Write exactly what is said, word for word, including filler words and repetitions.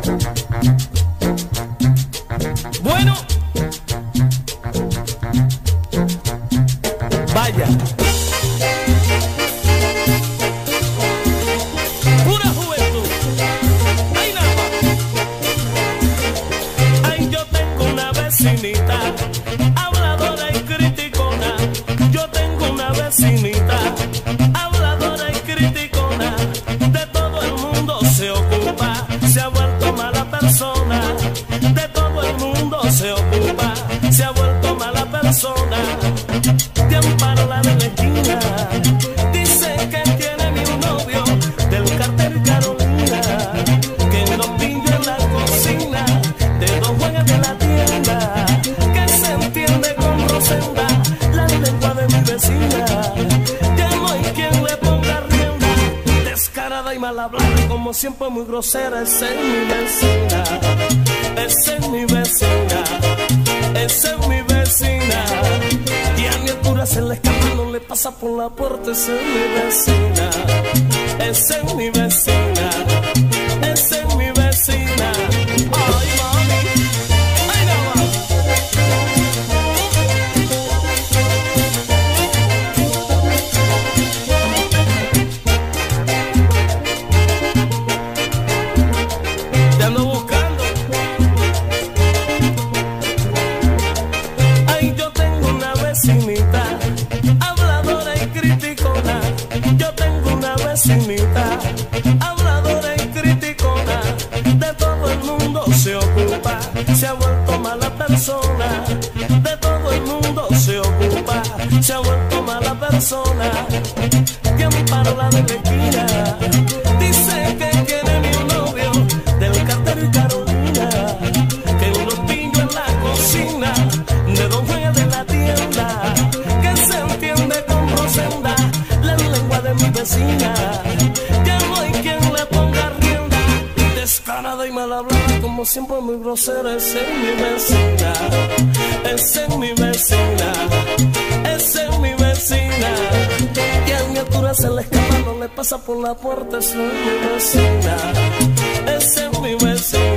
Bueno, vaya, pura juventud. Ay, nada más. Ay, yo tengo una vecinita, habladora y criticona. Yo tengo una vecinita, habladora y criticona. De todo el mundo se ocupa, se ha vuelto mala persona. De todo el mundo se ocupa, se ha vuelto mala persona. Te amparo la de la esquina, dice que tiene mi novio del cartel Carolina, que nos pilla en la cocina, de dos juegas de la tienda, que se entiende con Rosenda, la lengua de mi vecina. Ya no hay quien le ponga rienda, descarada y mal hablada, como siempre muy grosera. Esa es mi vecina, esa es mi vecina, esa es mi vecina. Y a mi altura se le escapa, no le pasa por la puerta. Esa es mi vecina, esa es mi vecina, esa es mi vecina. Ay, mami, ay, nada más. Te ando buscando. Ay, yo tengo una vecinita, habladora y criticona. Yo tengo una vecinita, habladora y criticona. De todo el mundo se ocupa, se ha vuelto mala persona. De todo el mundo se ocupa, se ha vuelto mala persona. Que amparo la de la esquina, dice que tiene mi novio del cartel Carolina, que unos pillos en la cocina, de don Juan de la tienda, que se entiende con Rosenda, la lengua de mi vecina. Ya no hay quien le ponga rienda, descarada y mal hablada, como siempre muy grosera. Esa es mi vecina, esa es mi vecina, esa es mi vecina. Y a mi altura se le escapa, no le pasa por la puerta. Esa es mi vecina, esa es mi vecina.